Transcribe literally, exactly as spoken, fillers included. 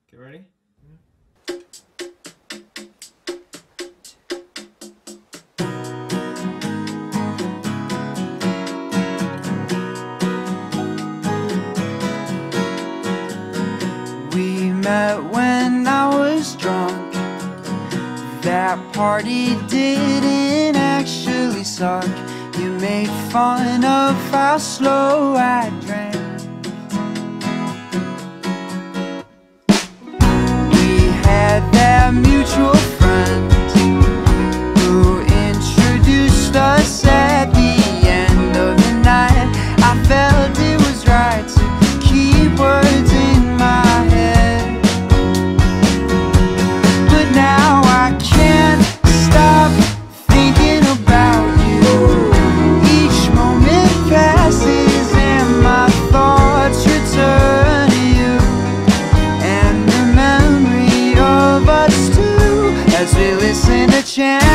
Get ready? We met when I was drunk. That party didn't actually suck. You made fun of how slow I drank. We had that mutual friend who introduced us at the end of the night. I felt it was right to keep words in my head, but now I can't stop thinking about you. Each moment passes and my thoughts return to you, and the memory of us two as we listen to chant.